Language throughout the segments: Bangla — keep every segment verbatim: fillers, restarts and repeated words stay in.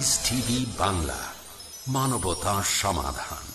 পিস টিভি বাংলা, মানবতা সমাধান।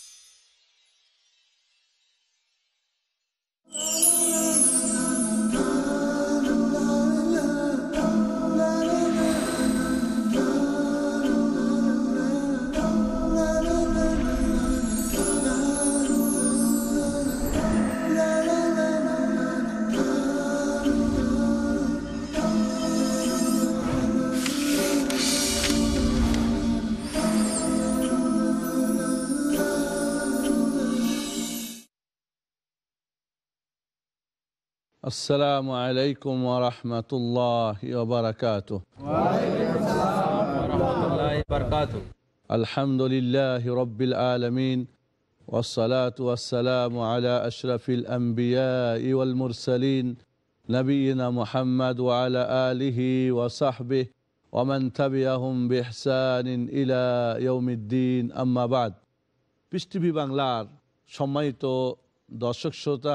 আসসালামু আলাইকুম ওয়া রাহমাতুল্লাহি ওয়া বারাকাতুহু। ওয়া আলাইকুম আসসালাম ওয়া রাহমাতুল্লাহি ওয়া বারাকাতুহু। আলহামদুলিল্লাহি রাব্বিল আলামিন ওয়াস সালাতু ওয়াস সালামু আলা আশরাফিল আমবিয়াই ওয়াল মুরসালিন নবিয়িনা মুহাম্মদ ওয়া আলা আলিহি ওয়া সাহবিহি ওয়া মান তাবিআহুম বিইহসানিন ইলা ইয়াউমিদ্দিন, আম্মা বাদ। পিস টিভি বাংলার সম্মানিত দর্শক শ্রোতা,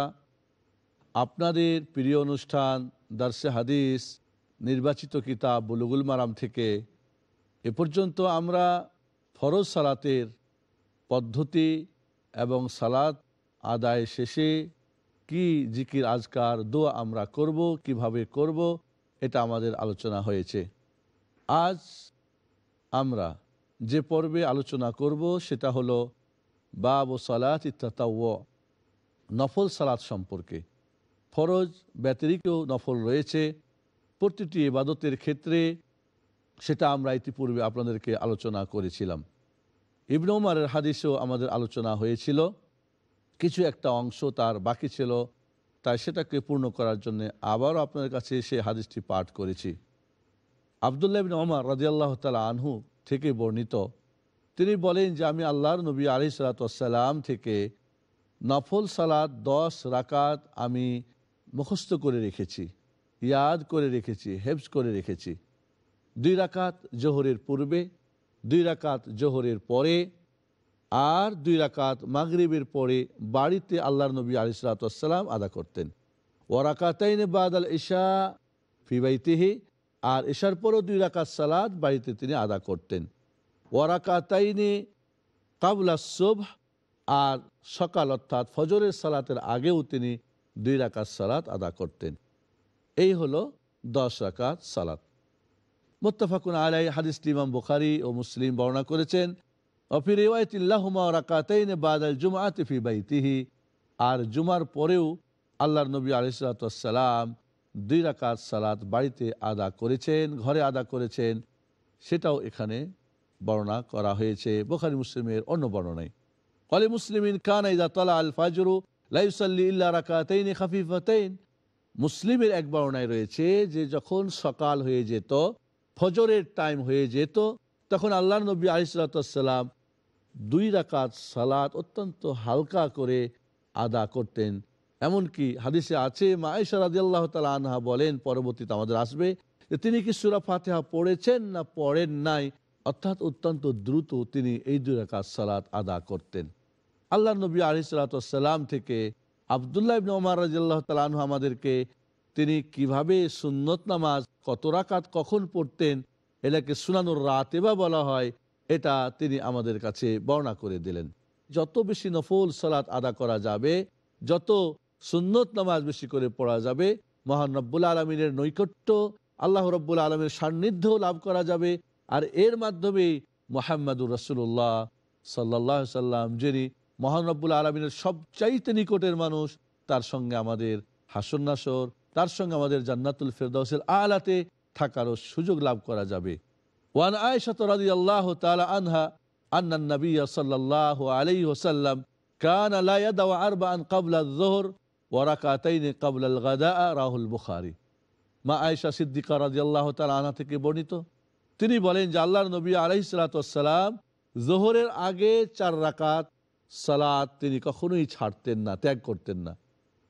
আপনাদের প্রিয় অনুষ্ঠান দারসে হাদিস নির্বাচিত কিতাব বুলুগুল মারাম থেকে এ পর্যন্ত আমরা ফরজ সালাতের পদ্ধতি এবং সালাত আদায় শেষে কি জিকির আজকার দোয়া আমরা করব, কিভাবে করব, এটা আমাদের আলোচনা হয়েছে। আজ আমরা যে পর্বে আলোচনা করব সেটা হলো বাব সালাত ইত্তাতাওয়া, নফল সালাত সম্পর্কে। ফরজ ব্যতিরিক্ত নফল রয়েছে প্রতিটি ইবাদতের ক্ষেত্রে, সেটা আমরা ইতিপূর্বে আপনাদেরকে আলোচনা করেছিলাম। ইবনে ওমরের হাদিসেও আমাদের আলোচনা হয়েছিল, কিছু একটা অংশ তার বাকি ছিল, তাই সেটাকে পূর্ণ করার জন্য আবারও আপনাদের কাছে সেই হাদিসটি পাঠ করেছি। আবদুল্লাহ ইবনে ওমর রাদিয়াল্লাহু তাআলা আনহু থেকে বর্ণিত, তিনি বলেন যে আমি আল্লাহর নবী আলাইহিস সালাতু ওয়াস সালাম থেকে নফল সালাত দশ রাকাত আমি মুখস্থ করে রেখেছি, ইয়াদ করে রেখেছি, হেফজ করে রেখেছি। দুই রাকাত জোহরের পূর্বে, দুই রাকাত জোহরের পরে, আর দুই রাকাত মাগরিবের পরে বাড়িতে আল্লাহর নবী আলাইহিস সালাতু ওয়াস সালাম আদা করতেন। ওয়া রাকাতাইন বাদাল ইশা ফি বাইতিহি, আর ইশার পরেও দুই রাকাত সালাত বাড়িতে তিনি আদা করতেন। ওয়া রাকাতাইনি কাবলা সুবহ, আর সকাল অর্থাৎ ফজরের সালাতের আগেও তিনি দুই রাকাত সালাত আদা করতেন। এই হলো দশ রাকাত সালাত। মুত্তাফাকুন আলাইহি, হাদিসটি ইমাম বুখারী ও মুসলিম বর্ণনা করেছেন। ওয়া ফি রিওয়ায়াতিন লাহুমা রাকাতাইন বাদাল জুমআতি ফি বাইতিহি, আর জুমার পরেও আল্লাহর নবী আলাইহিস সালাতু ওয়াস সালাম দুই রাকাত সালাত বাড়িতে আদা করেছেন, ঘরে আদা করেছেন, সেটাও এখানে বর্ণনা করা হয়েছে বুখারী মুসলিমের অন্য বর্ণনায়। ক্বালি মুসলিমিন কানা ইযা তালা আল ফাজরু লা ইউসাল্লি ইল্লা রাকাতাইন খাফিফাতাইন। মুসলিমের এক বর্ণনায় রয়েছে যে যখন সকাল হয়ে যেত, ফজরের টাইম হয়ে যেত, তখন আল্লাহর নবী আলাইহিস সালাতু ওয়াস সালাম দুই রাকাত সালাত অত্যন্ত হালকা করে আদা করতেন। এমনকি হাদিসে আছে, মা আয়েশা রাদিয়াল্লাহু তাআলা আনহা বলেন, পরবর্তীতে আমাদের আসবে, যে তিনি কি সূরা ফাতিহা পড়েছেন না পড়েন নাই, অর্থাৎ অত্যন্ত দ্রুত তিনি এই দুই রাকাত সালাত আদা করতেন। আল্লাহর নবী আলাইহিস সালাতু ওয়াস সালাম থেকে আব্দুল্লাহ ইবনে ওমর রাদিয়াল্লাহু তাআলা আনহু আমাদেরকে তিনি কিভাবে সুন্নত নামাজ কত রাকাত কখন পড়তেন, এটাকে সুনানুর রাতেবা বলা হয়, এটা তিনি আমাদের কাছে বর্ণনা করে দিলেন। যত বেশি নফল সালাত আদা করা যাবে, যত সুন্নত নামাজ বেশি করে পড়া যাবে, মহান রব্বুল আলামিনের নৈকট্য, আল্লাহ রব্বুল আলামিনের সান্নিধ্য লাভ করা যাবে। আর এর মাধ্যমে মুহাম্মাদুর রাসূলুল্লাহ সাল্লাল্লাহু আলাইহি সাল্লাম, যিনি মহান রব্বুল আলামিনের সবচাইতে নিকটের মানুষ, তার সঙ্গে আমাদের হাসর নাসর, তার সঙ্গে আমাদের জান্নাতুল ফেরদাউসের আলাতে থাকারও সুযোগ লাভ করা যাবে। ওয়ান আয়েশা রাদিয়াল্লাহু তাআলা আনহা আন্নান নবী সাল্লাল্লাহু আলাইহি ওয়াসাল্লাম কানা লা ইয়াদাউ আরবাআন ক্বাবলা আয-যুহর ওয়া রাকাতাইন ক্বাবলা আল-গাদা, রাহুল বুখারী। মা আয়েশা সিদ্দিকা রাদিয়াল্লাহু তাআলা আনহা থেকে বর্ণিত, তিনি বলেন যে আল্লাহর নবী আলাইহিস সালাতু ওয়াস সালাম যোহরের আগে চার রাকাত সালাত তিনি কখনোই ছাড়তেন না, ত্যাগ করতেন না।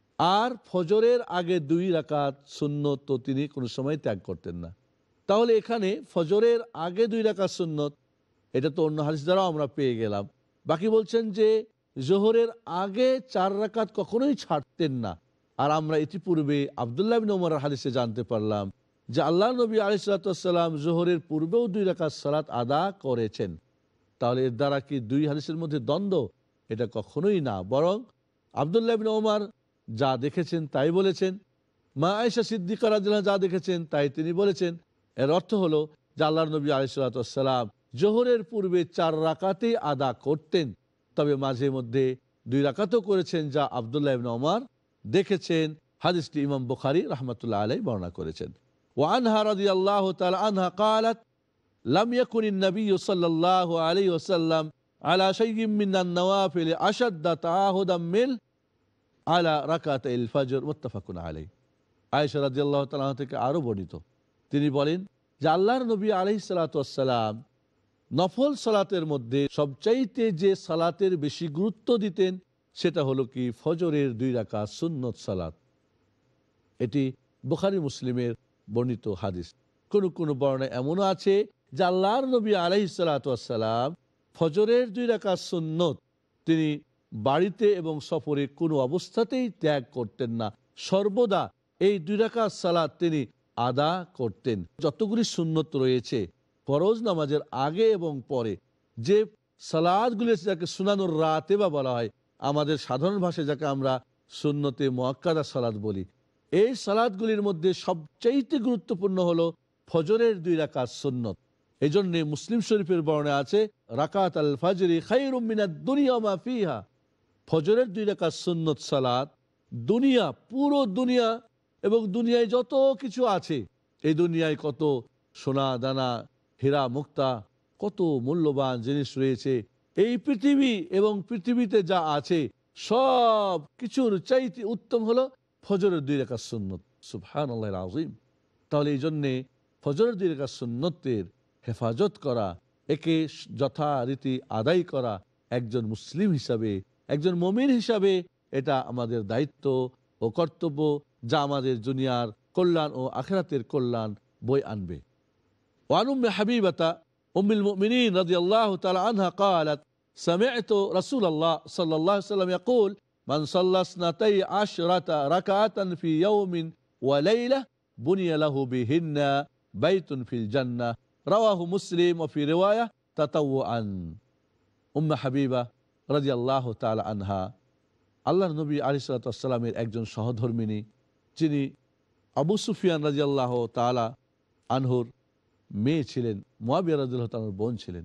আর ফজরের আগে দুই রাকাত সুন্নত তো তিনি কোনো সময় ত্যাগ করতেন না। তাহলে এখানে ফজরের আগে দুই রাকাত সুন্নত, এটা তো অন্য হাদিস দ্বারাও আমরা পেয়ে গেলাম। বাকি বলছেন যে জোহরের আগে চার রাকাত কখনোই ছাড়তেন না। আর আমরা ইতিপূর্বে আব্দুল্লাহ ইবনে ওমরের হাদিসে জানতে পারলাম যে আল্লাহ নবী আলাইহিস সালাতু ওয়াস সালাম যোহরের পূর্বেও দুই রাকাত সালাত আদা করেছেন। তাহলে এর দ্বারা কি দুই হাদিসের মধ্যে দ্বন্দ্ব? এটা কখনোই না, বরং আব্দুল্লাহ ইবনে ওমর যা দেখেছেন তাই বলেছেন, মা আয়েশা সিদ্দিকা রাদিয়াল্লাহু আনহা যা দেখেছেন তাই তিনি বলেছেন। এর অর্থ হলো যে আল্লাহর নবী আলাইহিস সালাতু ওয়াস সালাম যোহরের পূর্বে চার রাকাতই আদা করতেন, তবে মাঝে মধ্যে দুই রাকাতও করেছেন, যা আব্দুল্লাহ ইবনে ওমর দেখেছেন। হাদিসটি ইমাম বুখারী রাহমাতুল্লাহ আলাইহি বর্ণনা করেছেন। ওয়া আনহা রাদিয়াল্লাহু তাআলা আনহা قالت لم يكن النبي صلى الله عليه وسلم على شيء من النوافل أشد تعاهدا من على ركعتي الفجر متفق عليه। আয়েশা রাদিয়াল্লাহু তাআলা থেকে আরো বর্ণিত, তিনি বলেন যে আল্লাহর নবী আলাইহিস সালাতু ওয়াস সালাম নফল সালাতের মধ্যে সবচাইতে যে সালাতের বেশি গুরুত্ব দিতেন সেটা হলো কি ফজরের দুই রাকাত সুন্নত সালাত। এটি বুখারী মুসলিমের বর্ণিত হাদিস। কোন কোন বর্ণনা এমনও আছে যে আল্লাহর নবী আলাইহিস সালাতু ওয়াস সালাম ফজরের দুই রাকাত সুন্নত তিনি বাড়িতে এবং সফরে কোনো অবস্থাতেই ত্যাগ করতেন না, সর্বদা এই দুই রাকাত সালাত তিনি আদা করতেন। যতগুলি সুন্নত রয়েছে ফরজ নামাজের আগে এবং পরে, যে সালাতগুলি যাকে সুনানুর রাতেবা বলা হয়, আমাদের সাধারণ ভাষায় যাকে আমরা সুন্নতে মুআক্কাদা সালাত বলি, এই সালাতগুলির মধ্যে সবচাইতে গুরুত্বপূর্ণ হলো ফজরের দুই রাকাত সুন্নত। এই জন্য মুসলিম শরীফের বর্ণনা আছে রাকাত আল ফাজরি খায়রুম মিনাদ দুনিয়া ওয়া মা ফিহা, ফজরের দুই রাকাত সুন্নত সালাত দুনিয়া, পুরো দুনিয়া এবং দুনিয়ায় যত কিছু আছে, এই দুনিয়ায় কত সোনা দানা হীরা মুক্তা কত মূল্যবান জিনিস রয়েছে, এই পৃথিবী এবং পৃথিবীতে যা আছে সব কিছুর চাইতে উত্তম হলো ফজরের দুই রাকাত সুন্নত। সুবহানাল্লাহিল আযীম। তাহলে এই জন্যে ফজরের দুই রাকাত সুন্নতের হেফাজত করা, একে যথারীতি আদায় করা একজন মুসলিম হিসাবে, একজন মুমিন হিসাবে এটা আমাদের দায়িত্ব ও কর্তব্য, যা আমাদের দুনিয়ার কল্যাণ ও আখিরাতের কল্যাণ বয়ে আনবে। ওয়ান উম্মে হাবিবাতা উম্মুল মুমিনিন রাদিয়াল্লাহু তাআলা আনহা قالت سمعت رسول الله صلى الله عليه وسلم يقول من صلى اثنتي عشرة ركعة في يوم وليلة بني له بهن بيت في الجنة রাওয়াহু মুসলিম ওয়া ফি রিওয়ায়া তাতাওয়ান। উম্মে হাবিবা রাদিয়াল্লাহু তাআলা আনহা আল্লাহর নবী আলাইহিস সালাতু ওয়াস সালামের একজন সহধর্মিণী, যিনি আবু সুফিয়ান রাদিয়াল্লাহু তাআলা আনহুর মেয়ে ছিলেন, মুয়াবিয়া রাদিয়াল্লাহু তাআলার বোন ছিলেন।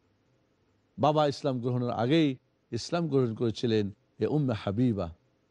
বাবা ইসলাম গ্রহণের আগেই ইসলাম গ্রহণ করেছিলেন এ উম্মে হাবিবা।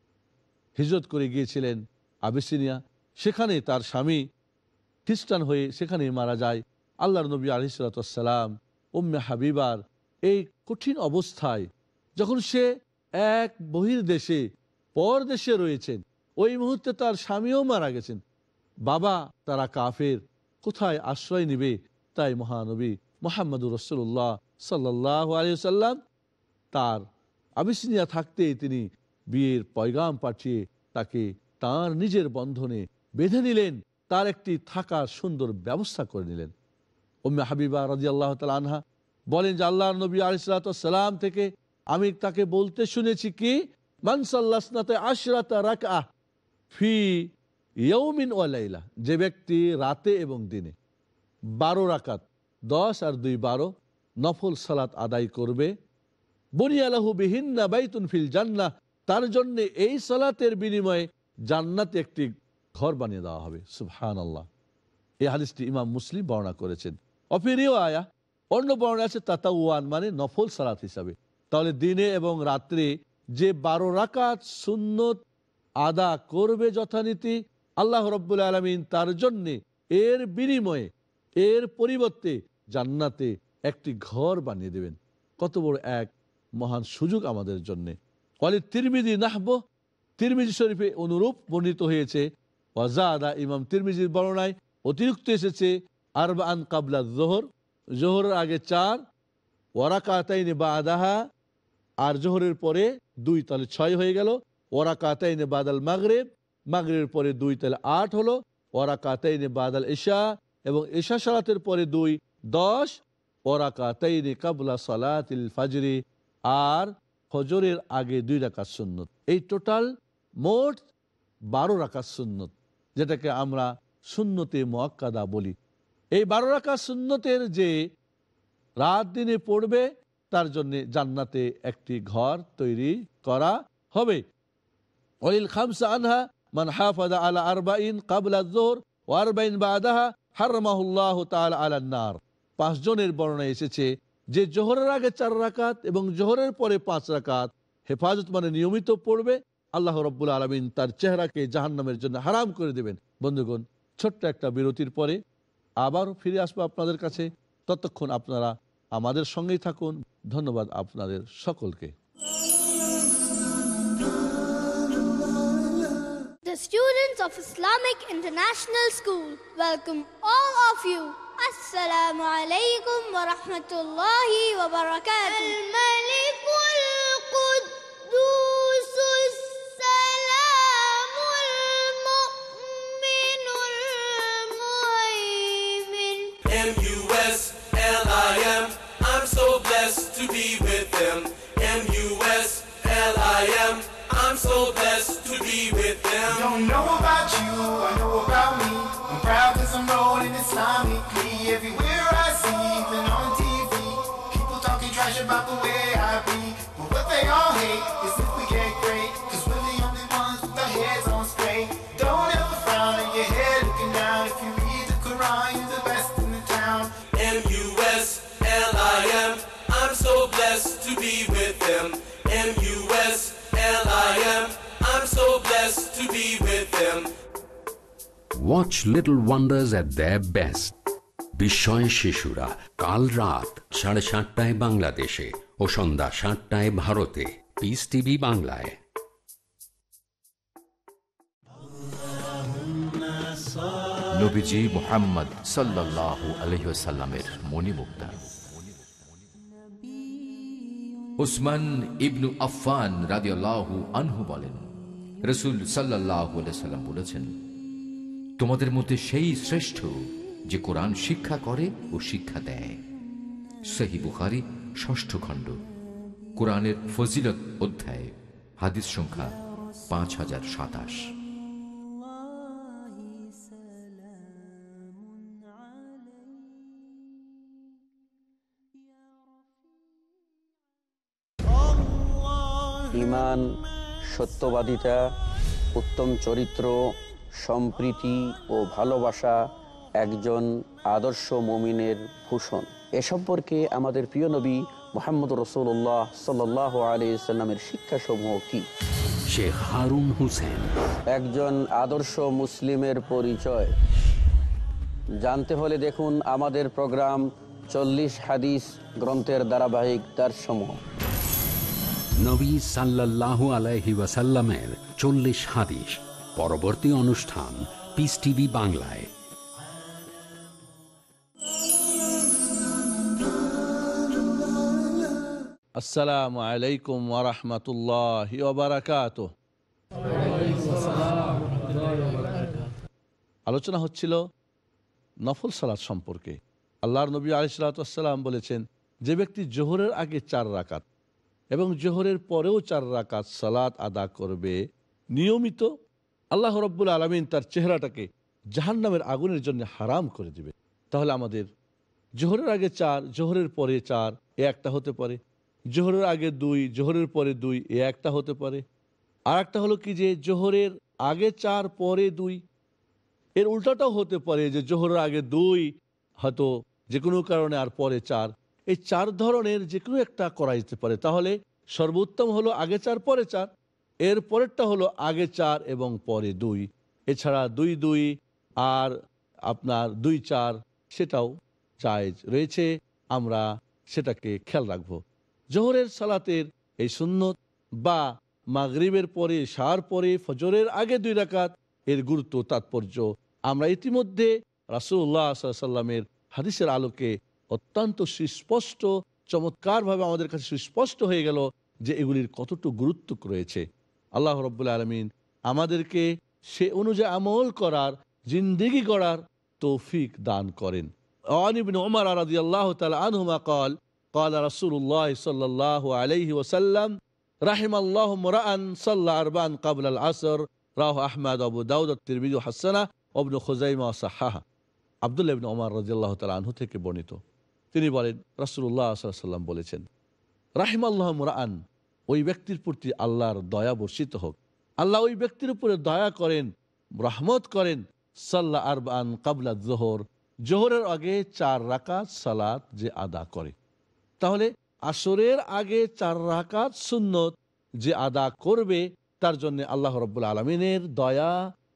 হিজরত করে গিয়েছিলেন আবিসিনিয়া, সেখানে তার স্বামী খ্রিস্টান হয়ে সেখানেই মারা যায়। আল্লাহর নবী আলাইহিস সালাতু ওয়াস সালাম উম্মে হাবিবার এই কঠিন অবস্থায়, যখন সে এক বহির্দেশে পর দেশে রয়েছেন, ওই মুহূর্তে তার স্বামীও মারা গেছেন, বাবা তারা কাফের, কোথায় আশ্রয় নিবে? তাই মহানবী মুহাম্মদুর রাসূলুল্লাহ সাল্লাল্লাহু আলাইহি ওয়াসাল্লাম তার আবিসিনিয়া থাকতেই তিনি বিয়ের পয়গাম পাঠিয়ে তাকে তার নিজের বন্ধনে বেঁধে নিলেন, তার একটি থাকার সুন্দর ব্যবস্থা করে নিলেন। উম্মে হাবিবা রাদিয়াল্লাহু তাআলা আনহা বলেন যে আল্লাহর নবী আলাইহিস সালাতু ওয়াস সালাম থেকে আমি তাকে বলতে শুনেছি কি, মান সাল্লাসনাতে আশরাতা রাকআহ ফি ইয়াউমিন ওয়া লাইলা, যে ব্যক্তি রাতে এবং দিনে বারো রাকাত, দশ আর দুই বারো নফল সালাত আদায় করবে, বুনিয়া লাহু বিহিন্না বাইতুন ফিল জান্নাহ, তার জন্য এই সালাতের বিনিময়ে জান্নাতে একটি ঘর বানিয়ে দেওয়া হবে। সুবহানাল্লাহ। এই হাদিসটি ইমাম মুসলিম বর্ণনা করেছেন। অফি রিওয়ায়া অন্য বর্ণনা আছে তাতাওয়ান, মানে নফল সালাত হিসাবে। তাহলে দিনে এবং রাত্রে যে বারো রাকাত সুন্নত আদা করবে যথানীতি, আল্লাহ রাব্বুল আলামিন তার জন্য এর বিনিময়ে, এর পরিবর্তে জান্নাতে একটি ঘর বানিয়ে দেবেন। কত বড় এক মহান সুযোগ আমাদের জন্য। ওয়ালি তিরমিজি নাহবু, তিরমিজি শরীফে অনুরূপ বর্ণিত হয়েছে। ওয়াজাদা, ইমাম তিরমিজির বর্ণনায় অতিরিক্ত এসেছে আরবাআন কাবলা যোহর, জোহরের আগে চার, ওয়ারাকাতাইনে বাদাহা, আর জোহরের পরে দুই, তাহলে ছয় হয়ে গেল। ওয়ারাকাতাইনে বাদাল মাগরিব, মাগরিবের পরে দুই, তাহলে আট হলো। ওয়ারাকাতাইনে বাদাল ইশা, এবং ইশা সালাতের পরে দুই, দশ। ওয়ারাকাতাইনে কাবলা সালাতিল ফাজরি, আর ফজরের আগে দুই রাকাত সুন্নত। এই টোটাল মোট বারো রাকাত সুন্নত, যেটাকে আমরা সুন্নতে মুআক্কাদা বলি। এই বারো রাকাত সুন্নতের যে রাত দিনে পড়বে তার জন্য জান্নাতে একটি ঘর তৈরি করা হবে। ওয়ালিল খামসা আনহা মান হাফাযা আলা আরবাইন ক্বাবলা আয-যুহর ওয়া আরবাইন বা'দাহা হারামাহুল্লাহু তাআলা আলান নার। পাঁচ জনের বর্ণনা এসেছে যে জোহরের আগে চার রাকাত এবং জোহরের পরে পাঁচ রাকাত হেফাজত মানে নিয়মিত পড়বে, আল্লাহ রাব্বুল আলামিন তার চেহারাকে জাহান্নামের জন্য হারাম করে দেবেন। বন্ধুগণ, ছোট্ট একটা বিরতির পরে আবার ফিরে আসবো আপনাদের কাছে। ততক্ষণ আপনারা আমাদের সঙ্গেই থাকুন। ধন্যবাদ আপনাদের সকলকে। The students of Islamic International School welcome all of you. Assalamu alaikum wa rahmatullahi wa barakatuh. Al-Malikul Quddusus Salamul Mu'minul Muhaymin. M U S L I M, I'm so blessed to be with them. M U S L I M, I'm so blessed to be with them. Don't know about you, I know about me. I'm proud cause I'm rolling Islamically. Everywhere I see, even on T V, people talking trash about the way I be. But what they all hate is if we get great, cause we're the only ones with our heads on straight. Don't ever frown on your head looking down. If you read the Quran, you're the best in the town. M U S L I M, I'm so blessed to be with them. M U S L I M, I'm so blessed to be with them. Watch Little Wonders at their best. বিস্ময় শিশুরা কাল রাত সাড়ে সাতটায় বাংলাদেশে ও সন্ধ্যা সাতটায় ভারতে। পিস টিভি বাংলায়। নবীজি মুহাম্মদ সাল্লাল্লাহু আলাইহি ওয়াসাল্লামের মণিমুক্তা। উসমান ইবনু আফফান রাদিয়াল্লাহু আনহু বলেন, রাসূল সাল্লাল্লাহু আলাইহি ওয়াসাল্লাম বলেছেন, তোমাদের মধ্যে সেই শ্রেষ্ঠ যে কোরআন শিক্ষা করে ও শিক্ষা দেয়। সহিহ বুখারী ষষ্ঠ খণ্ড, কোরআনের ফজিলত অধ্যায়, হাদিস সংখ্যা পাঁচ হাজার সাতাশ। ঈমান, সত্যবাদিতা, উত্তম চরিত্র, সম্প্রীতি ও ভালোবাসা একজন আদর্শ মুমিনের ভূষণ। এ সম্পর্কে আমাদের প্রিয় নবী মুহাম্মদ রাসূলুল্লাহ সাল্লাল্লাহু আলাইহি সাল্লামের শিক্ষাসমূহ কি? শেখ হারুন হোসেন। একজন আদর্শ মুসলিমের পরিচয় জানতে হলে দেখুন আমাদের প্রোগ্রাম চল্লিশ হাদিস গ্রন্থের ধারাবাহিক দার্সমূহ। নবী সাল্লাল্লাহু আলাইহি ওয়াসাল্লামের চল্লিশ হাদিস, পরবর্তী অনুষ্ঠান পিস টিভি বাংলায়। আসসালামু আলাইকুম ওয়া রাহমাতুল্লাহি ওয়া বারাকাতুহু। আলোচনা হচ্ছিল নফল সালাত সম্পর্কে। আল্লাহর নবী আলাইহিস সালাতু ওয়াস সালাম বলেছেন, যে ব্যক্তি জোহরের আগে চার রাকাত এবং জোহরের পরেও চার রাকাত সালাত আদা করবে নিয়মিত, আল্লাহ রাব্বুল আলামিন তার চেহারাটাকে জাহান্নামের আগুনের জন্য হারাম করে দিবে। তাহলে আমাদের জোহরের আগে চার, জোহরের পরে চার, এ একটা হতে পারে। জোহরের আগে দুই, জোহরের পরে দুই, এ একটা হতে পারে। আর একটা হলো কি যে জোহরের আগে চার, পরে দুই। এর উল্টাটাও হতে পারে যে জোহরের আগে দুই হয়তো যে কোনো কারণে আর পরে চার। এই চার ধরনের যে কোনো একটা করা যেতে পারে। তাহলে সর্বোত্তম হলো আগে চার পরে চার, এর পরেরটা হলো আগে চার এবং পরে দুই। এছাড়া দুই দুই আর আপনার দুই চার সেটাও জায়েজ রয়েছে, আমরা সেটাকে খেয়াল রাখবো। জোহরের সালাতের এই সুন্নত বা মাগরিবের পরে, শার পরে, ফজরের আগে দুই রাকাত, এর গুরুত্ব তাৎপর্য আমরা ইতিমধ্যে রাসূলুল্লাহ সাল্লাল্লাহু আলাইহি ওয়াসাল্লামের হাদিসের আলোকে অত্যন্ত সুস্পষ্ট, চমৎকারভাবে আমাদের কাছে সুস্পষ্ট হয়ে গেল যে এগুলির কতটুকু গুরুত্ব রয়েছে। আল্লাহ রাব্বুল আলামিন আমাদেরকে সে অনুযায়ী আমল করার, জিন্দেগি গড়ার তৌফিক দান করেন। আন ইবনে উমর রাদিয়াল্লাহু তাআলা আনহুমা قال قال رسول الله صلى الله عليه وسلم رحم الله امرأ صلى أربعا قبل العصر রাহ আহমদ আবু দাউদ তিরমিজি হাসানা ইবনে খুজাইমা সাহাহা। আব্দুল্লাহ ইবনে ওমর রাদিয়াল্লাহু তাআলা আনহু থেকে বর্ণিত, তিনি বলেন রাসূলুল্লাহ সাল্লাল্লাহু আলাইহি ওয়াসাল্লাম বলেছেন, রাহিমাল্লাহু মুরআন, ওই ব্যক্তির প্রতি আল্লাহর দয়া বর্ষিত হোক, আল্লাহ ওই ব্যক্তির উপরে দয়া করেন, রহমত করেন, সাল্লা আরবান কাবলা যোহর, জোহরের আগে চার রাকাত সালাত যে আদা করে। তাহলে আসরের আগে চার রাকাত সুন্নত যে আদা করবে তার জন্য আল্লাহ রাব্বুল আলামিনের দয়া,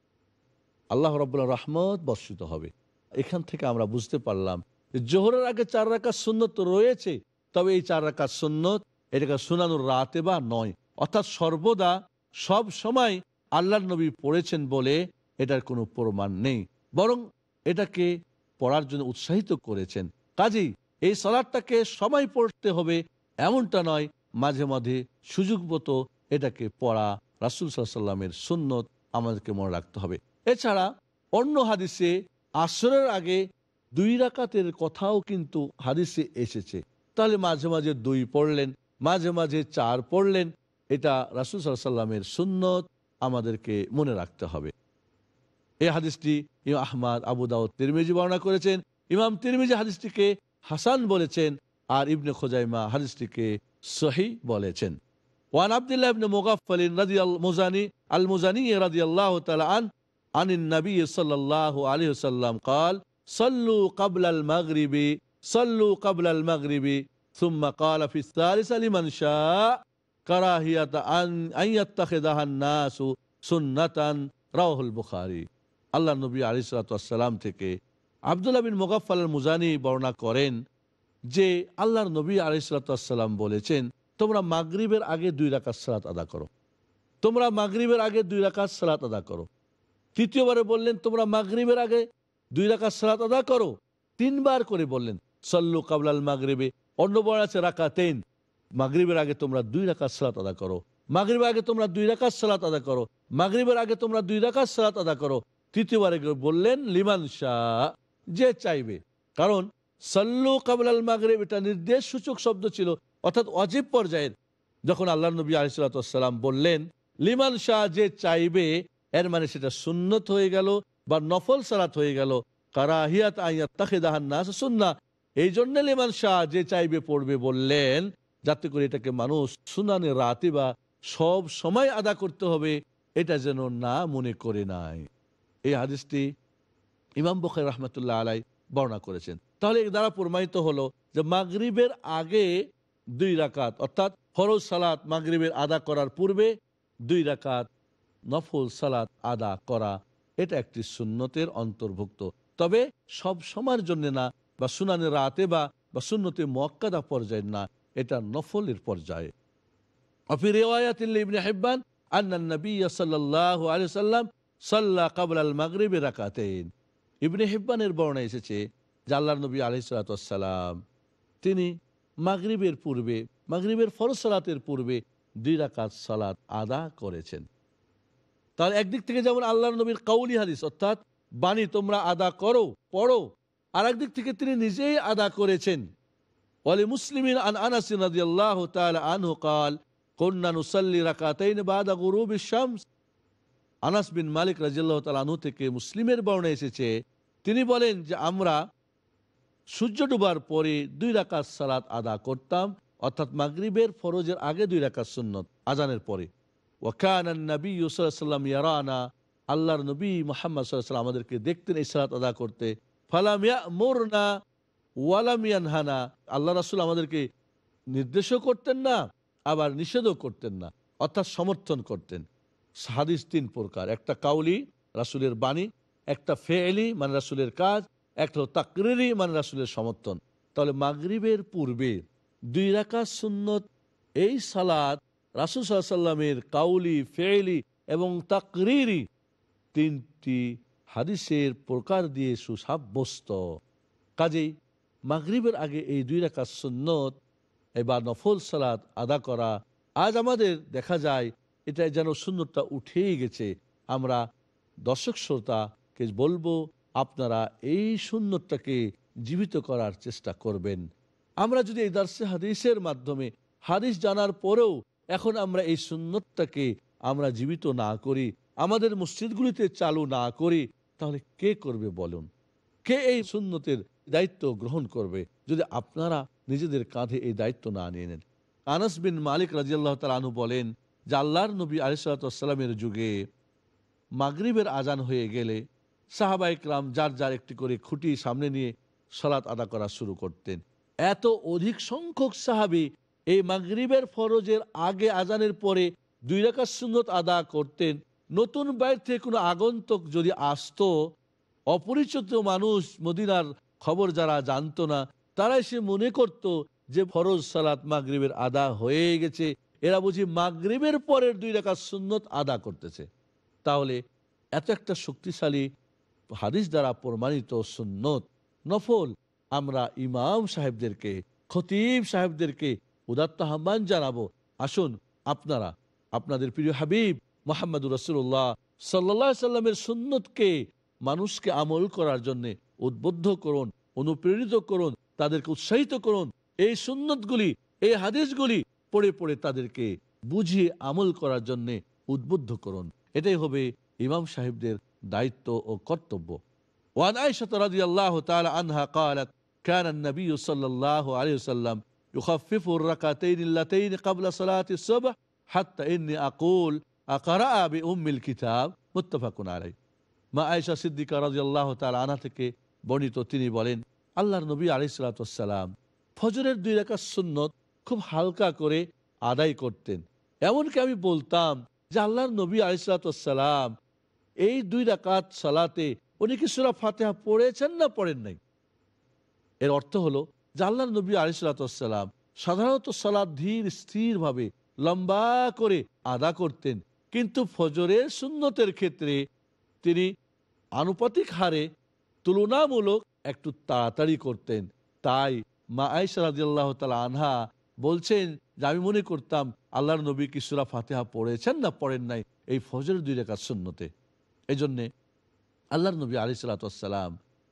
আল্লাহ রাব্বুল রহমত বর্ষিত হবে। এখান থেকে আমরা বুঝতে পারলাম যে জোহরের আগে চার রাকাত সুন্নত রয়েছে, তবে এই চার রাকাত সুন্নত এটাকে সুনানুর রাতেবা নয়, অর্থাৎ সর্বদা সব সময় আল্লাহর নবী পড়েছেন বলে এটার কোনো প্রমাণ নেই, বরং এটাকে পড়ার জন্য উৎসাহিত করেছেন। কাজেই এই সালাতটাকে সময় পড়তে হবে এমনটা নয়, মাঝে মাঝে সুযোগ মতো এটাকে পড়া রাসূল সাল্লাল্লাহু আলাইহি ওয়াসাল্লামের সুন্নত আমাদেরকে মনে রাখতে হবে। এছাড়া অন্য হাদিসে আসরের আগে দুই রাকাতের কথাও কিন্তু হাদিসে এসেছে। তাহলে মাঝে মাঝে দুই পড়লেন, মাঝে মাঝে চার পড়লেন, এটা রাসূল সাল্লাল্লাহু আলাইহি ওয়াসাল্লামের সুন্নত আমাদেরকে মনে রাখতে হবে। এই হাদিসটি ইমাম আহমদ, আবু দাউদ, তিরমিজি বর্ণনা করেছেন। ইমাম তিরমিজি হাদিসটিকে হাসান বলেছেন, আর ইবনে খুজাইমা হাদিসটিকে সহিহ বলেছেন। ওয়ান আব্দুল্লাহ ইবনে মুগাফফালিন রাদিয়াল্লাহু মুজানি আল মুজানি রাদিয়াল্লাহু তাআলা আন আনিন নবী সাল্লাল্লাহু আলাইহি ওয়াসাল্লাম قال صلوا قبل المغرب صلوا قبل المغرب ثم قال في الثالثة لمن شاء كراهية أن أن يتخذها الناس سنة رواه البخاري। আল্লাহ নবী আলাইহিস সালাতু ওয়াস সালাম থেকে আব্দুল্লাহ বিন মুগাফফাল আল মুজানি বর্ণনা করেন যে আল্লাহর নবী আলাইহিস সালাতু ওয়াস সালাম বলেছেন, তোমরা মাগরিবের আগে দুই রাকাত সালাত আদা করো, তোমরা মাগরিবের আগে দুই রাকাত সালাত আদা করো। তৃতীয়বারে বললেন তোমরা মাগরিবের আগে দুই রাকাত সালাত আদা করো। তিনবার করে বললেন সল্লু কাবলাল মাগরিবে, অন্য বর্ণ আছে রাকাতেন, মাগরিবের আগে তোমরা দুই রাকাত সালাত আদা করো, মাগরিবের আগে তোমরা দুই রাকাত সালাত আদা করো, মাগরিবের আগে তোমরা দুই রাকাত সালাত আদা করো। তৃতীয়বারে বললেন লিমান শাহ, যে চাইবে, কারণ সল্লু কাবলাল মাগরিব এটা নির্দেশ সূচক শব্দ ছিল, অর্থাৎ ওয়াজিব পর্যায়ের। যখন আল্লাহ নবী আলাইহিস সালাতু ওয়াস সালাম বললেন লিমান শাহ, যে চাইবে, এর মানে সেটা সুন্নত হয়ে গেল বা নফল সালাত হয়ে গেল। কারাহিয়াত আইয়াত্তাখিদাহান নাস সুন্নাহ, এই জন্য লিমান শাহ, যে চাইবে পড়বে বললেন, যাতে করে এটাকে মানুষ সুনানে রাতিবা সব সময় আদা করতে হবে এটা যেন না মনে করে নাই। এই হাদিসটি ইমাম বুখারী রাহমাতুল্লাহ আলাইহি বর্ণনা করেছেন। তাহলে এর দ্বারা প্রমাণিত হলো যে মাগরিবের আগে দুই রাকাত, অর্থাৎ ফরজ সালাত মাগরিবের আদা করার পূর্বে দুই রাকাত নফল সালাত আদা করা, এটা একটি সুন্নতের অন্তর্ভুক্ত, তবে সব সময়ের জন্য না, বা সুনানে রাতে বা বা সুন্নতে মুআক্কাদা পর্যায়ে না, এটা নফলের পর্যায়ে। ফি রিওয়ায়াতিন ইবনে হিব্বান আন্না নবী সাল্লাল্লাহু আলাইহি ওয়াসাল্লাম সাল্লা ক্বাবলা আল মাগরিবি রাকাতাইন। ইবনে হিব্বানের বর্ণনা এসেছে যে আল্লাহর নবী আলাইহিস সালাতু ওয়াস সালাম তিনি মাগরিবের পূর্বে, মাগরিবের ফরজ সালাতের পূর্বে দুই রাকাত সালাত আদা করেছেন। তাহলে একদিক থেকে যেমন আল্লাহর নবীর কাউলি হাদিস, অর্থাৎ বাণী তোমরা আদা করো, পড়ো, আর একদিক থেকে তিনি নিজেই আদা করেছেন। ওয়ালি মুসলিমিন আন আনাস রাদিয়াল্লাহু তাআলা আনহু قال كنا نصلي ركعتين بعد غروب الشمس। আনাস বিন মালিক রাদিয়াল্লাহু তাআলা আনহু থেকে মুসলিমের বর্ণনা এসেছে, তিনি বলেন যে আমরা সূর্য ডুবার পরে দুই রাকাত সালাত আদা করতাম, অর্থাৎ মাগরিবের ফরজের আগে দুই রাকাত সুন্নত আজানের পরে। ওয়া কানা নবী সাল্লাল্লাহু আলাইহি ওয়াসাল্লাম ইয়ারানা, আল্লাহর নবী মুহাম্মদ সাল্লাল্লাহু আলাইহি ওয়াসাল্লাম আমাদেরকে দেখতেন এই সালাত আদা করতে। ফালাম ইয়ামুরনা ওয়ালাম ইয়ানহানা, আল্লাহ রাসূল আমাদেরকে নির্দেশও করতেন না, আবার নিষেধও করতেন না, অর্থাৎ সমর্থন করতেন। হাদিস তিন প্রকার, একটা কাউলি রাসূলের বাণী, একটা ফেইলি মানে রাসূলের কাজ, একটা হলো তাকরিরি মানে রাসূলের সমর্থন। তাহলে মাগরিবের পূর্বে দুই রাকাত সুন্নত এই সালাত রাসূল সাল্লাল্লাহু আলাইহি ওয়াসাল্লামের কাউলি, ফেইলি এবং তাকরিরি তিনটি হাদিসের প্রকার দিয়ে সুসাব্যস্ত। কাজেই মাগরিবের আগে এই দুই রাকাত সুন্নত এবার নফল সালাত আদা করা, আজ আমাদের দেখা যায় এটা যেন সুন্নতটা উঠেই গেছে। আমরা দর্শক শ্রোতাকে বলবো আপনারা এই সুন্নতটাকে জীবিত করার চেষ্টা করবেন। আমরা যদি এই দার্সে হাদিসের মাধ্যমে হাদিস জানার পরেও এখন আমরা এই সুন্নতটাকে আমরা জীবিত না করি, আমাদের মসজিদগুলিতে চালু না করি, তাহলে কে করবে বলুন? কে এই সুন্নতের দায়িত্ব গ্রহণ করবে যদি আপনারা নিজেদের কাঁধে এই দায়িত্ব না নিয়ে নেন? আনাস বিন মালিক রাদিয়াল্লাহু তাআলা আনহু বলেন যে আল্লাহর নবী আলাইহিস সালাতু ওয়াস সালামের যুগে মাগরিবের আজান হয়ে গেলে সাহাবায়ে কেরাম যার যার একটি করে খুঁটি সামনে নিয়ে সালাত আদা করা শুরু করতেন। এত অধিক সংখ্যক সাহাবী এই মাগরিবের ফরজের আগে আজানের পরে দুই রাকাত সুন্নত আদা করতেন। নতুন বাইরে থেকে কোনো আগন্তুক যদি আসতো, অপরিচিত মানুষ, মদিনার খবর যারা জানতো না, তারা এসে মনে করত যে ফরজ সালাত মাগরিবের আদা হয়ে গেছে, এরা বুঝি মাগরিবের পরের দুই রাকাত সুন্নত আদা করতেছে। তাহলে এত একটা শক্তিশালী হাদিস দ্বারা প্রমাণিত সুন্নত নফল আমরা ইমাম সাহেবদেরকে, খতিব সাহেবদেরকে উদাত্ত আহ্বান জানাবো, আসুন আপনারা আপনাদের প্রিয় হাবিব মুহাম্মদুর রাসূলুল্লাহ সাল্লাল্লাহু আলাইহি সাল্লামের সুন্নতকে মানুষকে আমল করার জন্য উদ্বুদ্ধ করুন, অনুপ্রেরিত করুন, তাদেরকে উৎসাহিত করুন। এই সুন্নতগুলি, এই হাদিসগুলি পড়ে পড়ে তাদেরকে বুঝিয়ে আমল করার জন্য উদ্বুদ্ধ করুন। এটাই হবে ইমাম সাহেবদের দায়িত্ব ও কর্তব্য। ওয়ান আয়েশা রাদিয়াল্লাহু তাআলা আনহা قالت كان النبي صلى الله عليه وسلم يخفف الركعتين اللتين قبل صلاة الصبح حتى إني أقول أقرأ بأم الكتاب متفق عليه। মা আয়েশা সিদ্দিকা রাদিয়াল্লাহু তাআলা আনহা থেকে বর্ণিত, তিনি বলেন আল্লাহর নবী আলাইহিস সালাতু ওয়াস সালাম ফজরের দুই রাকাত সুন্নত খুব হালকা করে আদায় করতেন। এমনকি আমি বলতাম যে আল্লাহর নবী আলাইহিস সালাতু ওয়াস সালাম এই দুই রাকাত সালাতে উনি কি সূরা ফাতিহা পড়েছেন না পড়েন নাই? এর অর্থ হলো যে আল্লাহর নবী আলাইহিস সালাতু ওয়াস সালাম সাধারণত সালাত ধীর স্থিরভাবে লম্বা করে আদা করতেন, কিন্তু ফজরের সুন্নতের ক্ষেত্রে তিনি আনুপাতিক হারে তুলনামূলক একটু তাড়াতাড়ি করতেন। তাই মা আয়েশা রাদিয়াল্লাহু তাআলা আনহা বলছেন যে আমি মনে করতাম আল্লাহর নবী কি সূরা ফাতিহা পড়েছেন না পড়েন নাই এই ফজরের দুই রাকাত সুন্নতে। এই জন্যে আল্লাহর নবী আলাইহিস সালাতু ওয়াস সালাম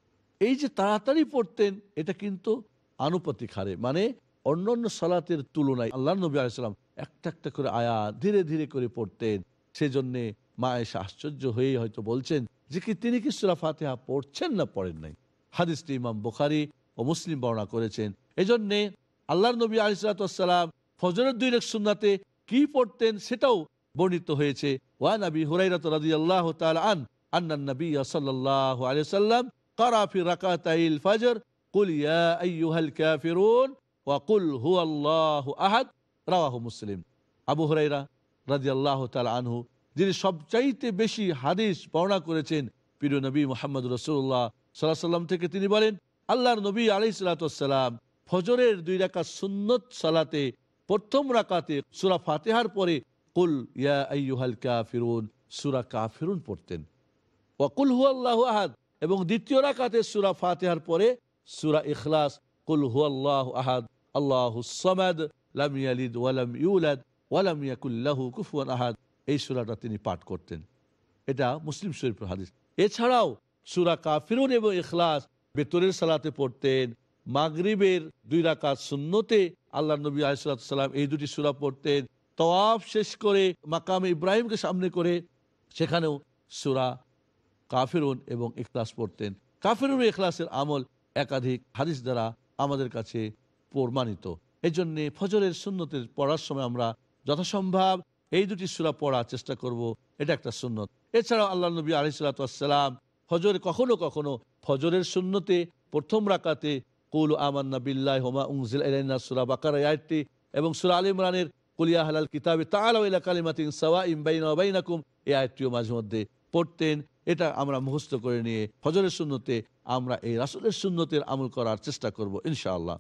এই যে তাড়াতাড়ি পড়তেন, এটা কিন্তু আনুপাতিক হারে, মানে অন্যান্য সালাতের তুলনায় আল্লাহর নবী আলাইহিস সালাম একটা একটা করে আয়াত ধীরে ধীরে করে পড়তেন। সেজন্যে মা আয়েশা আশ্চর্য হয়ে হয়তো বলছেন যে কি তিনি কি সূরা ফাতিহা পড়ছেন না পড়েন নাই। হাদিসটি ইমাম বুখারী ও মুসলিম বর্ণনা করেছেন। এজন্যে আল্লাহর নবী আলাইহিস সালাতু ওয়াস সালাম ফজরের দুই রাকাত সুন্নাতে কি পড়তেন সেটাও বর্ণিত হয়েছে। ওয়া নবী হুরায়রা রাদিয়াল্লাহু তাআলা আন আন্নান নবী সাল্লাল্লাহু আলাইহি ওয়াসাল্লাম ক্বারা ফি রাকাতাইল ফজর কুল ইয়া আইয়ুহাল কাফিরুন ওয়া কুল হুয়াল্লাহু আহাদ, রাওয়াহু মুসলিম। আবু হুরায়রা রাদিয়াল্লাহু তাআলা আনহু, যিনি সবচাইতে বেশি হাদিস বর্ণনা করেছেন প্রিয় নবী মুহাম্মদ রাসূলুল্লাহ সাল্লাল্লাহু আলাইহি ওয়াসাল্লাম থেকে, তিনি বলেন আল্লাহর নবী আলাইহিস সালাতু ওয়াস সালাম ফজরের দুই রাকাত সুন্নত সালাতে প্রথম রাকাতে সূরা ফাতিহার পরে কুল ইয়া আইয়ুহাল কাফিরুন সূরা কাফিরুন পড়তেন, ওয়া কুল হুয়াল্লাহু আহাদ, এবং দ্বিতীয় রাকাতে সূরা ফাতিহার পরে সূরা ইখলাস কুল হুয়াল্লাহু আহাদ আল্লাহুস সামাদ লাম ইয়ালিদ ওয়া লাম ইউলাদ ওয়া লাম ইয়াকুল লাহু কুফুয়ান আহাদ, এই সূরাটা তিনি পাঠ করতেন। এটা মুসলিম শরীফের হাদিস। এছাড়াও সূরা কাফিরুন এবং ইখলাস বেতরের সালাতে পড়তেন। মাগরিবের দুই রাকাত সুন্নতে আল্লাহর নবী আলাইহিস সালাতু ওয়াস সালাম এই দুটি সূরা পড়তেন। তাওয়াফ শেষ করে মাকামে ইব্রাহিমকে সামনে করে সেখানেও সূরা কাফিরুন এবং ইখলাস পড়তেন। কাফিরুন ও ইখলাসের আমল একাধিক হাদিস দ্বারা আমাদের কাছে প্রমাণিত। এই জন্য ফজরের সুন্নতের পড়ার সময় আমরা যথাসম্ভব এই দুটি সূরা পড়ার চেষ্টা করব, এটা একটা সুন্নত। এছাড়াও আল্লাহ নবী আলাইহিস সালাতু ওয়াস সালাম ফজরে কখনো কখনো ফজরের সুন্নতে প্রথম রাকাতে কুল আমান্না বিল্লাহি ওয়া মা উনজিলা ইলাইনা সূরা বাকারা আয়াতটি এবং সূরা আলে ইমরানের কুল ইয়া আহলাল কিতাবি তাআলাউ ইলা কালিমাতিন সাওয়াইন বাইনা ওয়া বাইনাকুম এই আয়াতটিও মাঝে মধ্যে পড়তেন। এটা আমরা মুখস্থ করে নিয়ে ফজরের সুন্নতে আমরা এই রাসূলের সুন্নতের আমল করার চেষ্টা করব ইনশাআল্লাহ।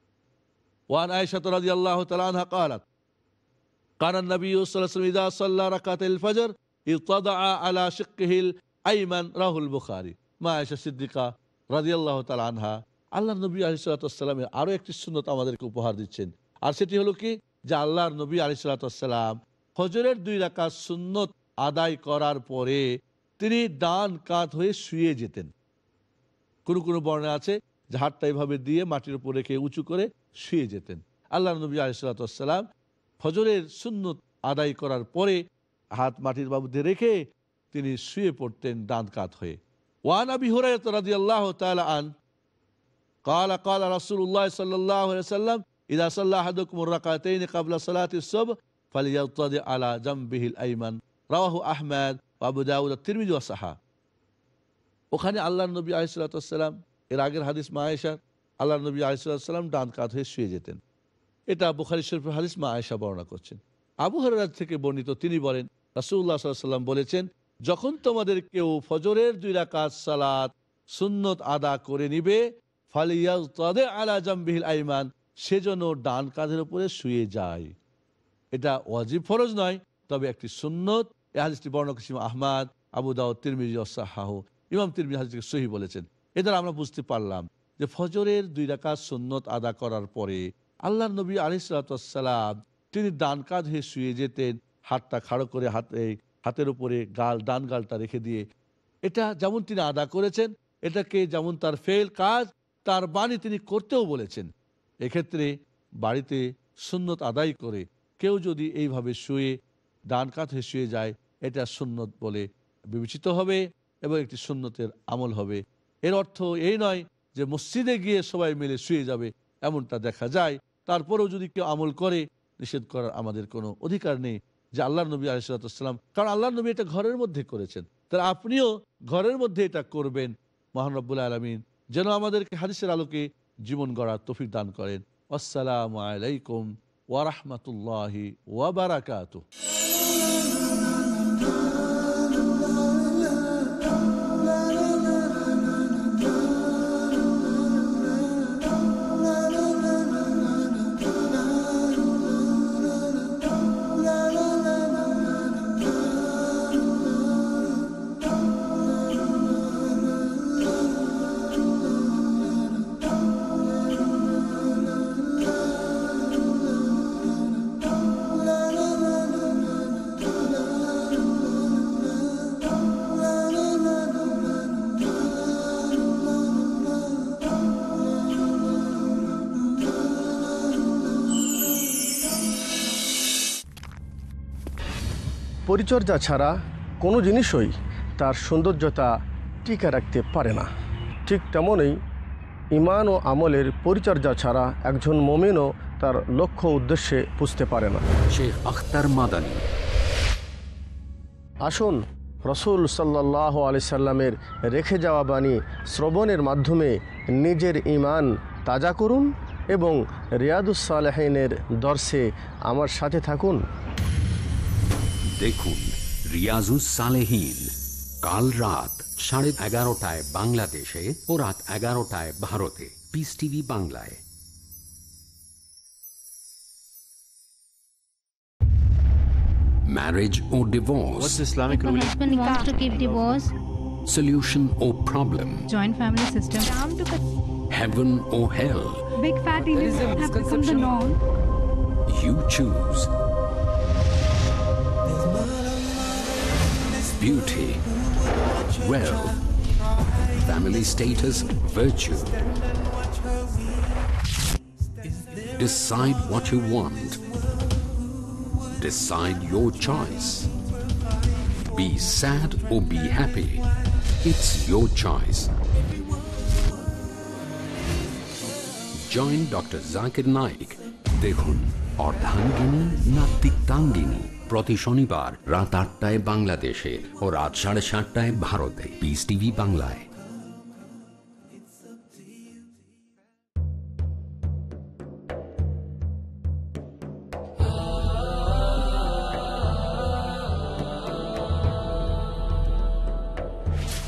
ওয়ান আয়েশা রাদিয়াল্লাহু তাআলা আনহা قالت كان النبي صلى الله عليه وسلم إذا صلى ركعتي الفجر اضطجع على شقه الأيمن রাহু আল বুখারী। মা আয়েশা সিদ্দিকা রাদিয়াল্লাহু তাআলা আনহা আল্লাহর নবী আলাইহিস সালাতু ওয়াস সালামের আরো একটি সুন্নত আমাদেরকে উপহার দিচ্ছেন, আর সেটি হলো কি যে আল্লাহর নবী আলাইহিস সালাতু ওয়াস সালাম ফজরের দুই রাকাত সুন্নত আদায় করার পরে তিনি ডান কাত হয়ে শুয়ে যেতেন। কোন কোন বর্ণনা আছে যে হাতটা এভাবে দিয়ে মাটির উপর রেখে উঁচু করে শুয়ে যেতেন। আল্লাহর নবী আলাইহিস সালাতু ওয়াস সালাম ফজরের সুন্নত আদায় করার পরে হাত মাটির মধ্যে রেখে তিনি শুয়ে পড়তেন ডান কাত হয়ে। ওয়ান আবি হুরায়রা রাদিয়াল্লাহু তাআলা আন قال قال رسول الله صلى الله عليه وسلم إذا صلى أحدكم الركعتين قبل صلاة الصبح فليضطجع على جنبه الأيمن رواه أحمد وأبو داود الترمذي وصححه। ওখানে আল্লাহর নবী আলাইহিস সালাতু ওয়াস সালাম, এর আগের হাদিস মা আয়েশা, আল্লাহর নবী আলাইহিস সালাতু ওয়াস সালাম ডান কাত হয়ে শুয়ে যেতেন। এটা বুখারী শরীফের হাদিস, মা আয়েশা বর্ণনা করছেন। আবু হুরায়রা থেকে বর্ণিত, তিনি বলেন রাসূলুল্লাহ সাল্লাল্লাহু আলাইহি ওয়াসাল্লাম বলেছেন, যখন তোমাদের কেউ ফজরের দুই রাকাত সালাত সুন্নত আদা করে নিবে ফালিয়াজতাদি আলা জামবিহিল আইমান, সেজন্য ডান কাঁধের উপরে শুয়ে যায়। এটা ওয়াজিব ফরজ নয়, তবে একটি সুন্নত। এই হাদিসটি বর্ণনা করেছেন আহমদ, আবু দাউদ, তিরমিজি ও সাহাহু। ইমাম তিরমিজি হাদিসকে সহিহ বলেছেন। এ দ্বারা আমরা বুঝতে পারলাম যে ফজরের দুই রাকাত সুন্নত আদা করার পরে আল্লাহর নবী আলাইহিস সালাতু ওয়াস সালাম তিনি ডান কাঁধ হয়ে শুয়ে যেতেন, হাতটা খাড়ো করে হাতে হাতের উপরে গাল ডান গালটা রেখে দিয়ে। এটা যেমন তিনি আদা করেছেন, এটাকে যেমন তার ফেল কাজ, তার বাণী তিনি করতেও বলেছেন। এক্ষেত্রে বাড়িতে সুন্নত আদায় করে কেউ যদি এইভাবে শুয়ে ডান কাঁধ হয়ে শুয়ে যায়, এটা সুন্নত বলে বিবেচিত হবে এবং একটি সুন্নতের আমল হবে। এর অর্থ এই নয় যে মসজিদে গিয়ে সবাই মিলে শুয়ে যাবে, এমনটা দেখা যায়। তারপরেও যদি কেউ আমল করে, নিষেধ করার আমাদের কোনো অধিকার নেই, যে আল্লাহর নবী আলাইহিস সালাতু ওয়াস সালাম, কারণ আল্লাহর নবী এটা ঘরের মধ্যে করেছেন, তাহলে আপনিও ঘরের মধ্যে এটা করবেন। মহান রব্বুল আলামিন যেন আমাদেরকে হাদিসের আলোকে জীবন গড়ার তৌফিক দান করেন। আসসালামু আলাইকুম ওয়া রাহমাতুল্লাহি ওয়া বারাকাতুহু। পরিচর্যা ছাড়া কোনো জিনিসই তার সৌন্দর্যতা টিকে রাখতে পারে না। ঠিক তেমনই ঈমান ও আমলের পরিচর্যা ছাড়া একজন মুমিনও তার লক্ষ্য উদ্দেশ্যে বুঝতে পারে না। শেখ আখতার মাদানী। আসুন রসুল সাল্লাল্লাহু আলাইহি সাল্লামের রেখে যাওয়া বাণী শ্রবণের মাধ্যমে নিজের ঈমান তাজা করুন এবং রিয়াদুস সালেহিনের দর্শে আমার সাথে থাকুন। দেখুন রিয়াজুস সালেহিন কাল রাত সাড়ে এগারোটায় বাংলাদেশে ও রাত এগারোটায় ভারতে, পিস টিভি বাংলায়। Marriage or divorce? What's Islamic ruling? Husband wants to give divorce. Solution or problem? Joint family system. Heaven or hell? Big fat evils have become the norm. You choose. Beauty, wealth, family status, virtue. Decide what you want. Decide your choice. Be sad or be happy. It's your choice. Join Doctor Zakir Naik. দেখুন অর্ধাঙ্গিনী না তিক্তাঙ্গিনী, প্রতি শনিবার রাত আটটায় বাংলাদেশে ও রাত সাড়ে সাতটায় ভারতে, পিস টিভি বাংলায়।